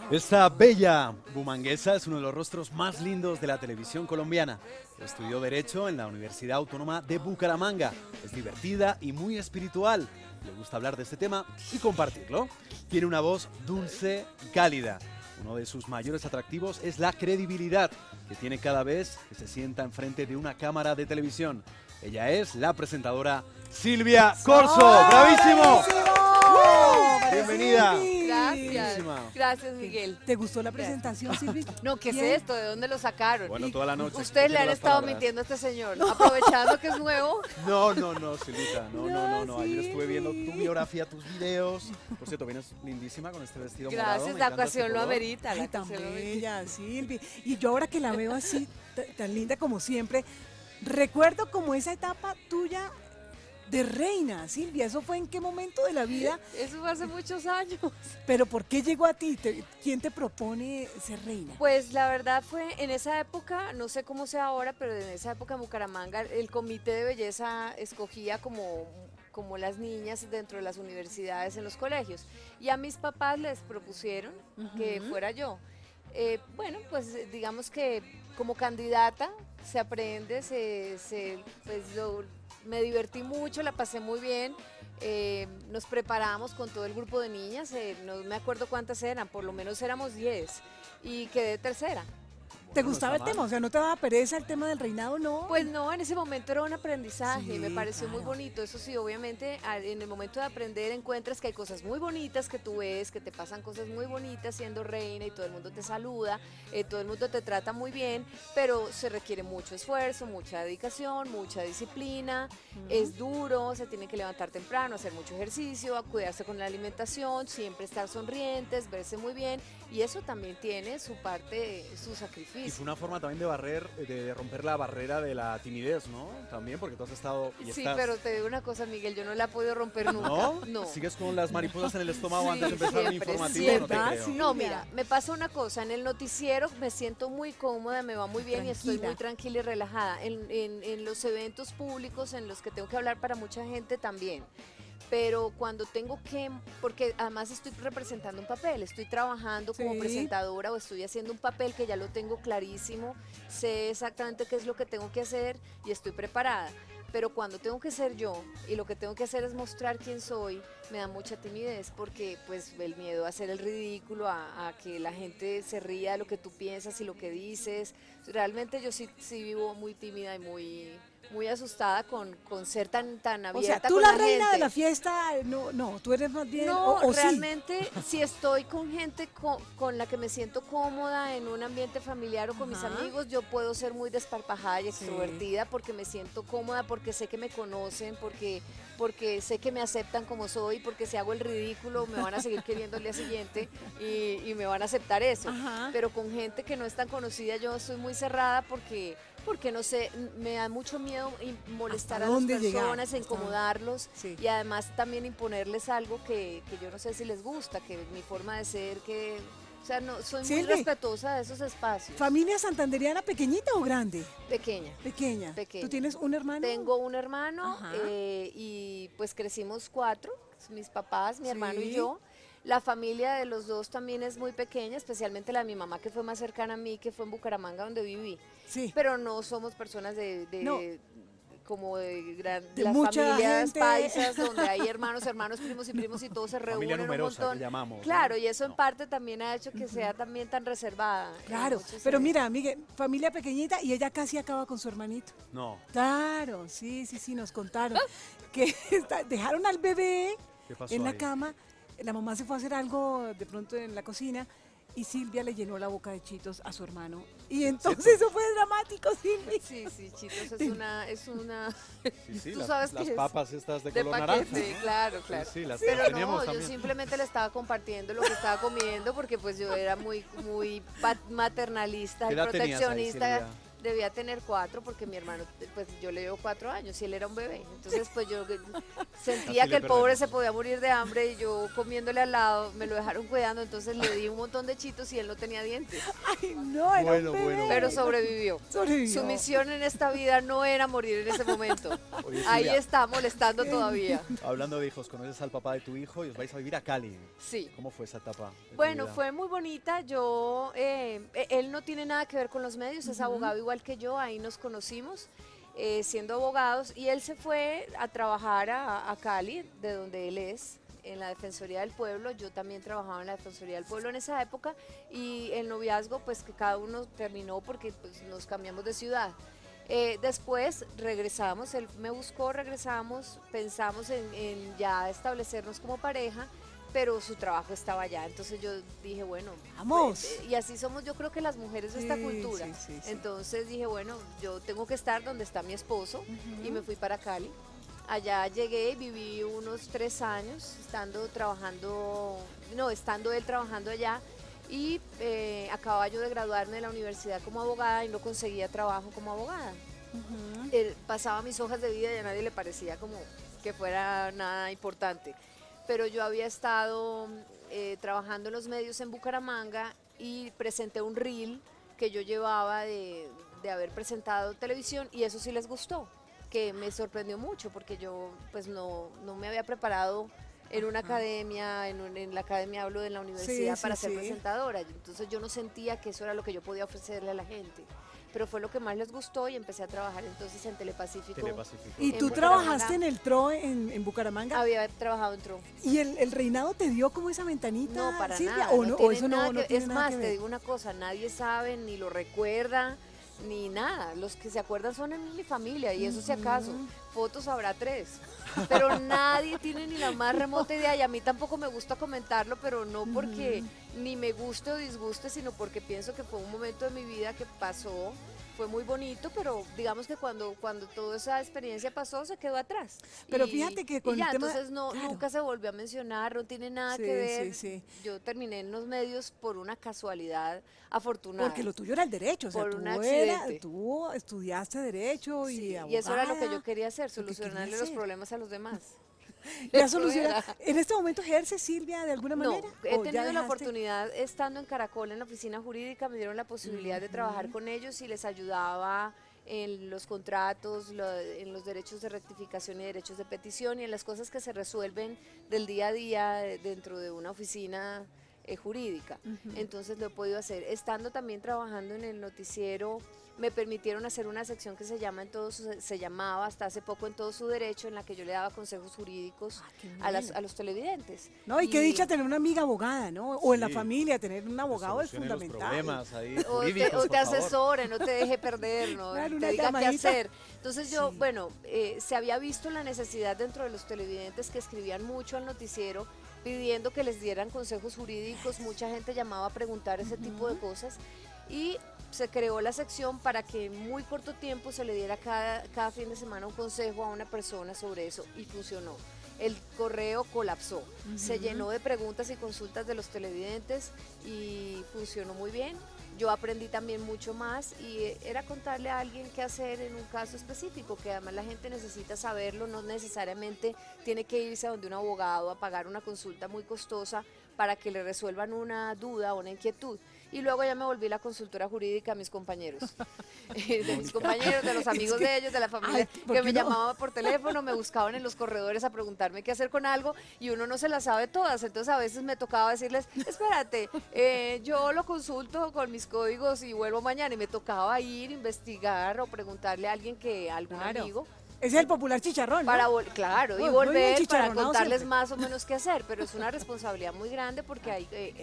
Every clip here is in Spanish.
Esta bella bumanguesa es uno de los rostros más lindos de la televisión colombiana. Estudió Derecho en la Universidad Autónoma de Bucaramanga. Es divertida y muy espiritual. Le gusta hablar de este tema y compartirlo. Tiene una voz dulce y cálida. Uno de sus mayores atractivos es la credibilidad que tiene cada vez que se sienta enfrente de una cámara de televisión. Ella es la presentadora Silvia Corso. ¡Bravísimo! Bienvenida. Gracias. Buenísima. Gracias, Miguel. ¿Te gustó la presentación, Silvi? No, ¿qué es Bien. esto? ¿De dónde lo sacaron? Bueno, toda la noche. Ustedes le han escuchando las estado palabras. mintiendo a este señor, aprovechando que es nuevo. No, Silvita, no. No, Ayer sí. estuve viendo tu biografía, tus videos. Por cierto, vienes lindísima con este vestido morado. Gracias, me la encanta este ocasión lo color. amerita. La Ay, tan ocasión lo amerita. bella, Silvi. Y yo ahora que la veo así, tan linda como siempre, recuerdo como esa etapa tuya de reina, Silvia. ¿Eso fue en qué momento de la vida? Eso fue hace muchos años. ¿Pero por qué llegó a ti? ¿Quién te propone ser reina? Pues la verdad fue en esa época, no sé cómo sea ahora, pero en esa época en Bucaramanga el comité de belleza escogía como las niñas dentro de las universidades en los colegios. Y a mis papás les propusieron que fuera yo. Bueno, pues digamos que como candidata se aprende, me divertí mucho, la pasé muy bien. Nos preparamos con todo el grupo de niñas, no me acuerdo cuántas eran, por lo menos éramos 10 y quedé tercera. ¿Te Bueno, gustaba el no está tema? mal. O sea, ¿no te daba pereza el tema del reinado? No. Pues no, en ese momento era un aprendizaje y Sí, me pareció muy claro. bonito. Eso sí, obviamente en el momento de aprender encuentras que hay cosas muy bonitas que tú ves, que te pasan cosas muy bonitas siendo reina y todo el mundo te saluda, todo el mundo te trata muy bien, pero se requiere mucho esfuerzo, mucha dedicación, mucha disciplina, es duro, se tiene que levantar temprano, hacer mucho ejercicio, a cuidarse con la alimentación, siempre estar sonrientes, verse muy bien y eso también tiene su parte, su Y sacrificio. fue una forma también de romper la barrera de la timidez, ¿no? También porque tú has estado y Sí, estás... pero te digo una cosa, Miguel, yo no la he podido romper nunca. ¿No? No. ¿Sigues con las mariposas en el estómago Sí, antes de empezar un siempre, informativo? No te ¿verdad? creo. Sí. No, Silvia. mira, me pasa una cosa, en el noticiero me siento muy cómoda, me va muy bien y estoy Tranquila. muy tranquila y relajada. En los eventos públicos en los que tengo que hablar para mucha gente también. Pero cuando tengo que, porque además estoy representando un papel, estoy trabajando como Sí. presentadora o estoy haciendo un papel que ya lo tengo clarísimo, sé exactamente qué es lo que tengo que hacer y estoy preparada. Pero cuando tengo que ser yo y lo que tengo que hacer es mostrar quién soy, me da mucha timidez porque pues el miedo a hacer el ridículo, a que la gente se ría de lo que tú piensas y lo que dices. Realmente yo sí vivo muy tímida y muy asustada con ser tan abierta O sea, tú con la la reina gente. de la fiesta, no, tú eres más bien... No, o sí. realmente si estoy con gente con la que me siento cómoda en un ambiente familiar o con mis Ajá. amigos, yo puedo ser muy desparpajada y Sí. extrovertida porque me siento cómoda, porque sé que me conocen, porque sé que me aceptan como soy, porque si hago el ridículo me van a seguir queriendo el día siguiente y me van a aceptar eso. Ajá. Pero con gente que no es tan conocida yo soy muy cerrada porque no sé, me da mucho miedo molestar ¿Hasta a las dónde llegar? personas, Hasta- incomodarlos Sí. y además también imponerles algo que yo no sé si les gusta, que mi forma de ser, o sea, no, soy muy Silvi. respetuosa de esos espacios. ¿Familia santanderiana pequeñita o grande? Pequeña. Pequeña. Pequeña. ¿Tú tienes un hermano? Tengo un hermano Ajá. y pues crecimos 4, mis papás, mi hermano y Sí. yo. La familia de los dos también es muy pequeña, especialmente la de mi mamá que fue más cercana a mí, que fue en Bucaramanga donde viví. Sí. Pero no somos personas No. como De las mucha familias gente. paisas donde hay hermanos, primos y todos se Familia reúnen un numerosa montón. que llamamos. ¿no? Claro, y eso en No. parte también ha hecho que sea también tan reservada. en Claro, muchos pero eventos. mira, Miguel, familia pequeñita y ella casi acaba con su hermanito. No. Claro, sí, nos contaron que dejaron al bebé ¿Qué pasó en la ahí? cama, la mamá se fue a hacer algo de pronto en la cocina y Silvia le llenó la boca de chitos a su hermano. Y entonces eso fue dramático, Silvia. Sí, Chitos es una Sí, Tú las, sabes las que es papas estas de de color paquete, naranja. claro. Sí, las Pero tenemos no, yo también. simplemente le estaba compartiendo lo que estaba comiendo porque pues yo era muy maternalista ¿Qué y edad tenías ahí, proteccionista. Silvia? Debía tener 4 porque mi hermano, pues yo le llevo 4 años y él era un bebé. Entonces pues yo sentía Así que le el pobre perdemos. se podía morir de hambre y yo comiéndole al lado, me lo dejaron cuidando, entonces le di un montón de chitos y él no tenía dientes. Ay, no, era Bueno, un bebé. bueno, Pero bueno. sobrevivió. Sobrevivió. Su misión en esta vida no era morir en ese momento. Oye, Ahí Silvia, está molestando todavía. hablando de hijos, conoces al papá de tu hijo y os vais a vivir a Cali. Sí. ¿Cómo fue esa etapa de tu Bueno, vida? fue muy bonita. Él no tiene nada que ver con los medios, es abogado igual que yo, ahí nos conocimos siendo abogados y él se fue a trabajar a Cali, de donde él es, en la Defensoría del Pueblo. Yo también trabajaba en la Defensoría del Pueblo en esa época y el noviazgo, pues que cada uno terminó porque pues, nos cambiamos de ciudad. Después regresamos, él me buscó, regresamos, pensamos en ya establecernos como pareja, pero su trabajo estaba allá, entonces yo dije, bueno, Vamos. y así somos yo creo que las mujeres de esta Sí, cultura, sí, sí, sí. entonces dije, bueno, yo tengo que estar donde está mi esposo y me fui para Cali. Allá llegué y viví unos 3 años estando él trabajando allá y acababa yo de graduarme de la universidad como abogada y no conseguía trabajo como abogada. Él pasaba mis hojas de vida y a nadie le parecía como que fuera nada importante. Pero yo había estado trabajando en los medios en Bucaramanga y presenté un reel que yo llevaba de haber presentado televisión y eso sí les gustó, que me sorprendió mucho porque yo pues no me había preparado en una academia, en la academia hablo de la universidad Sí, para sí, ser sí. presentadora, entonces yo no sentía que eso era lo que yo podía ofrecerle a la gente, pero fue lo que más les gustó y empecé a trabajar entonces en Telepacífico. Telepacífico. ¿Y en tú Bucaramanga. trabajaste en el TRO en Bucaramanga? Había trabajado en TRO. ¿Y el reinado te dio como esa ventanita, No, para Silvia? nada. ¿O no no? tiene ¿O eso nada no, no que- tiene es nada más, que te ver? digo una cosa, nadie sabe, ni lo recuerda, ni nada. Los que se acuerdan son en mi familia, y eso si acaso. Fotos habrá 3. Pero nadie tiene ni la más remota idea, y a mí tampoco me gusta comentarlo, pero no porque ni me guste o disguste, sino porque pienso que fue un momento de mi vida que pasó. Fue muy bonito, pero digamos que cuando toda esa experiencia pasó, se quedó atrás. Pero fíjate que con y ya, el tema- entonces claro. nunca se volvió a mencionar, no tiene nada Sí, que ver. sí, sí. Yo terminé en los medios por una casualidad afortunada. Porque lo tuyo era el derecho, o sea, Por un tú accidente. tú estudiaste derecho Sí, y y eso era lo que yo abogada. quería hacer, lo que solucionarle quería los hacer. problemas a los demás. Ya Eso soluciona. era. ¿En este momento ejerce Silvia de alguna No, manera? he ¿O ya tenido la dejaste? oportunidad, estando en Caracol, en la oficina jurídica, me dieron la posibilidad de trabajar con ellos y les ayudaba en los contratos, en los derechos de rectificación y derechos de petición y en las cosas que se resuelven del día a día dentro de una oficina jurídica. Entonces lo he podido hacer. Estando también trabajando en el noticiero, me permitieron hacer una sección que se llamaba hasta hace poco En Todo Su Derecho, en la que yo le daba consejos jurídicos Ah, qué a los televidentes. No, y qué dicha tener una amiga abogada, ¿no? O en la Sí. familia, tener un Que abogado es solucione los fundamental. problemas ahí o jurídicos, te por favor. asesore, no te deje perder, no Claro, te una diga qué llamadita. hacer. Entonces yo, Sí. bueno, se había visto la necesidad dentro de los televidentes que escribían mucho al noticiero pidiendo que les dieran consejos jurídicos, mucha gente llamaba a preguntar ese tipo de cosas y se creó la sección para que en muy corto tiempo se le diera cada fin de semana un consejo a una persona sobre eso y funcionó. El correo colapsó, se llenó de preguntas y consultas de los televidentes y funcionó muy bien. Yo aprendí también mucho más y era contarle a alguien qué hacer en un caso específico, que además la gente necesita saberlo, no necesariamente tiene que irse a donde un abogado a pagar una consulta muy costosa para que le resuelvan una duda o una inquietud. Y luego ya me volví la consultora jurídica a mis compañeros, de mis compañeros, de los amigos de ellos, de la familia, ay, ¿por que qué me no? llamaban por teléfono, me buscaban en los corredores a preguntarme qué hacer con algo y uno no se las sabe todas, entonces a veces me tocaba decirles, espérate, yo lo consulto con mis códigos y vuelvo mañana y me tocaba ir, investigar o preguntarle a alguien algún Claro. amigo. Ese es el popular chicharrón, ¿no? Claro, y Muy bien volver para chicharronado contarles siempre. más o menos qué hacer, pero es una responsabilidad muy grande porque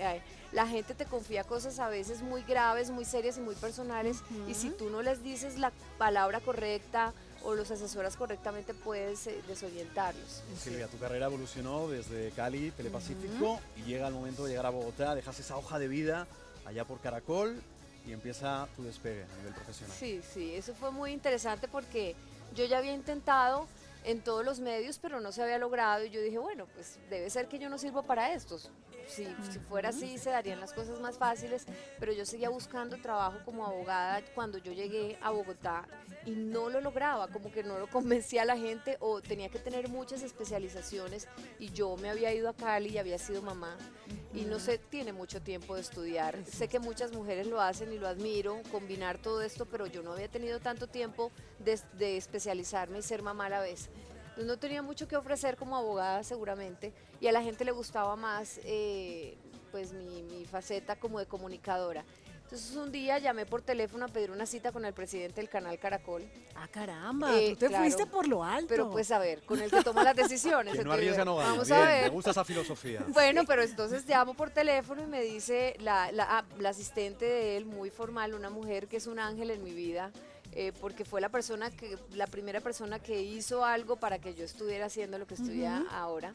la gente te confía cosas a veces muy graves, muy serias y muy personales, y si tú no les dices la palabra correcta o los asesoras correctamente puedes desorientarlos. Silvia, tu carrera evolucionó desde Cali, Telepacífico, y llega el momento de llegar a Bogotá, dejas esa hoja de vida allá por Caracol y empieza tu despegue a nivel profesional. Sí, sí, eso fue muy interesante porque yo ya había intentado en todos los medios, pero no se había logrado y yo dije, bueno, pues debe ser que yo no sirvo para esto. Si fuera así se darían las cosas más fáciles, pero yo seguía buscando trabajo como abogada cuando yo llegué a Bogotá y no lo lograba, como que no lo convencía a la gente o tenía que tener muchas especializaciones y yo me había ido a Cali y había sido mamá y no se tiene mucho tiempo de estudiar. Sé que muchas mujeres lo hacen y lo admiro, combinar todo esto, pero yo no había tenido tanto tiempo de especializarme y ser mamá a la vez. Entonces no tenía mucho que ofrecer como abogada seguramente y a la gente le gustaba más pues mi faceta como de comunicadora. Entonces un día llamé por teléfono a pedir una cita con el presidente del canal Caracol. Ah, caramba, tú te claro, fuiste por lo alto. Pero pues a ver, con el que toma las decisiones. Que no Entonces, arriesga, no gana. vamos Bien, a ver. me gusta esa filosofía. Bueno, pero entonces llamo por teléfono y me dice la asistente de él, muy formal, una mujer que es un ángel en mi vida, porque fue la primera persona que hizo algo para que yo estuviera haciendo lo que estoy ahora.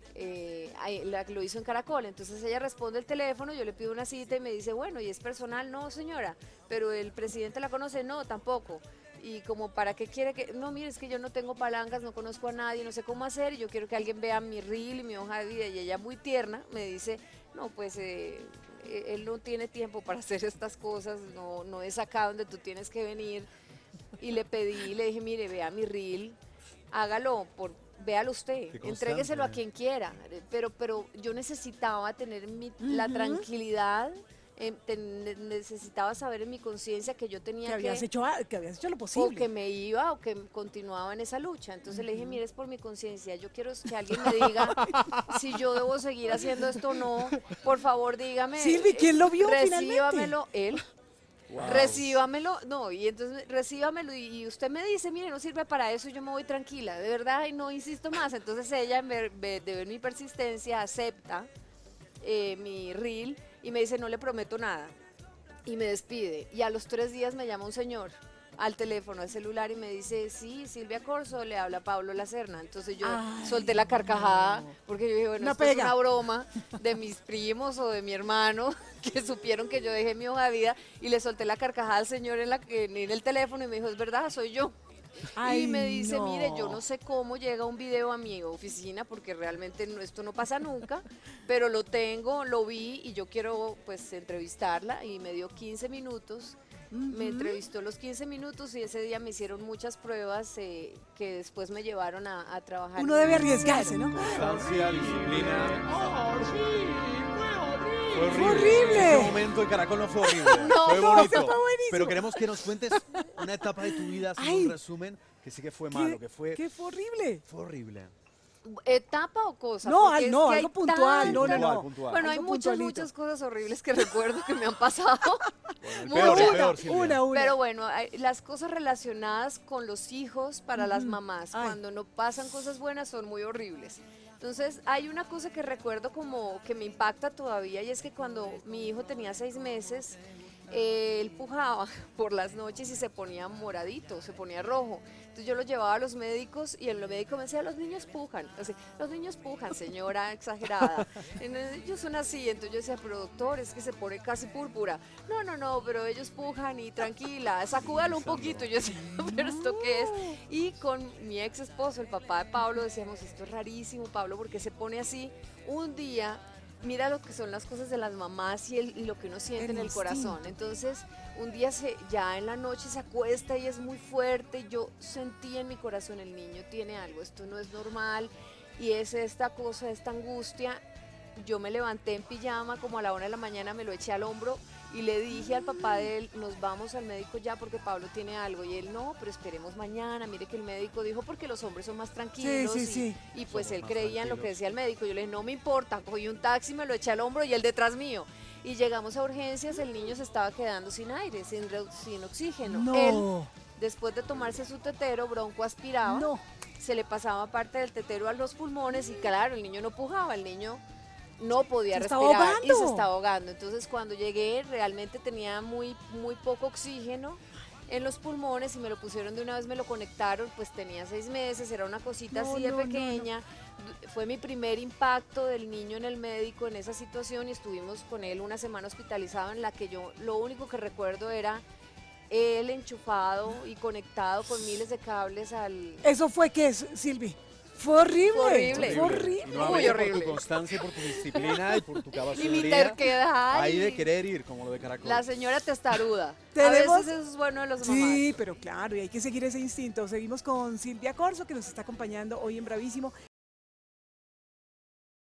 La que lo hizo en Caracol, entonces ella responde el teléfono, yo le pido una cita y me dice, bueno, ¿y es personal? No, señora, pero el presidente la conoce, no, tampoco. Y como, ¿para qué quiere que...? No, mire, es que yo no tengo palancas, no conozco a nadie, no sé cómo hacer, y yo quiero que alguien vea mi reel y mi hoja de vida. Y ella muy tierna me dice, no, pues él no tiene tiempo para hacer estas cosas, no es acá donde tú tienes que venir. Y le dije, mire, vea mi reel, hágalo véalo usted, entrégueselo a quien quiera, pero yo necesitaba tener la tranquilidad, necesitaba saber en mi conciencia que yo tenía que habías hecho lo posible. O que me iba o que continuaba en esa lucha. Entonces le dije, mire, es por mi conciencia, yo quiero que alguien me diga si yo debo seguir haciendo esto o no, por favor dígame. Silvi, ¿quién lo vio recíbamelo, finalmente? él. Wow. Recíbamelo, no, y entonces recíbamelo y usted me dice, mire, no sirve para eso y yo me voy tranquila, de verdad, y no insisto más. Entonces ella, de ver mi persistencia, acepta mi reel y me dice, no le prometo nada, y me despide. Y a los 3 días me llama un señor al teléfono, al celular, y me dice, sí, Silvia Corzo, le habla Pablo Lacerna. Entonces yo solté la carcajada, porque yo dije, bueno, esto es una broma de mis primos o de mi hermano, que supieron que yo dejé mi hoja de vida, y le solté la carcajada al señor en el teléfono, y me dijo, es verdad, soy yo. Y me dice, mire, yo no sé cómo llega un video a mi oficina, porque realmente esto no pasa nunca, pero lo tengo, lo vi, y yo quiero pues entrevistarla, y me dio 15 minutos. Me entrevistó los 15 minutos y ese día me hicieron muchas pruebas que después me llevaron a trabajar. Uno debe arriesgarse, ¿no? Constancia, disciplina. Fue horrible. Ese momento en Caracol no fue horrible. Fue bonito. Fue pero queremos que nos cuentes una etapa de tu vida, así un resumen, que sí que fue malo, que fue horrible. Fue horrible. ¿Etapa o cosa? No, algo puntual. Puntual. Bueno, hay muchas cosas horribles que recuerdo que me han pasado. Una. Pero bueno, las cosas relacionadas con los hijos para las mamás, cuando no pasan cosas buenas, son muy horribles. Entonces, hay una cosa que recuerdo como que me impacta todavía, y es que cuando mi hijo tenía 6 meses, él pujaba por las noches y se ponía moradito, se ponía rojo. Entonces yo lo llevaba a los médicos y el médico me decía, los niños pujan. Entonces, los niños pujan, señora, exagerada. Ellos son así. Entonces yo decía, pero doctor, es que se pone casi púrpura. No, pero ellos pujan y tranquila, sacúdalo un poquito. Y yo decía, pero ¿esto qué es? Y con mi ex esposo, el papá de Pablo, decíamos, esto es rarísimo, Pablo, porque se pone así. Un día, mira lo que son las cosas de las mamás y lo que uno siente en el corazón. Entonces, un día ya en la noche se acuesta y es muy fuerte. Yo sentí en mi corazón, el niño tiene algo, esto no es normal. Y es esta cosa, esta angustia. Yo me levanté en pijama como a la 1 de la mañana, me lo eché al hombro y le dije al papá de él, nos vamos al médico ya porque Pablo tiene algo. Y él, no, pero esperemos mañana, mire que el médico dijo, porque los hombres son más tranquilos. Y pues somos él creía en lo que decía el médico. Yo le dije, no me importa, cogí un taxi, me lo eché al hombro y él detrás mío. Y llegamos a urgencias, el niño se estaba quedando sin aire, sin oxígeno. Él, después de tomarse su tetero, bronco aspiraba, se le pasaba parte del tetero a los pulmones y claro, el niño no pujaba, el niño no podía respirar y se estaba ahogando. Entonces cuando llegué realmente tenía muy poco oxígeno en los pulmones y me lo pusieron de una vez, me lo conectaron, pues tenía 6 meses, era una cosita así de pequeña. Fue mi primer impacto del niño en el médico en esa situación y estuvimos con él una semana hospitalizado en la que yo lo único que recuerdo era él enchufado y conectado con miles de cables al... ¿Eso fue qué, Silvi? Fue horrible. Fue horrible. Fue horrible. Y nuevamente por horrible. tu constancia y por tu disciplina y por tu Y mi caballería. terquedad. Ahí y de querer ir, como lo de Caracol. La señora testaruda. A Tenemos- veces eso es bueno de los mamás. Sí, pero claro, y hay que seguir ese instinto. Seguimos con Silvia Corso, que nos está acompañando hoy en Bravísimo.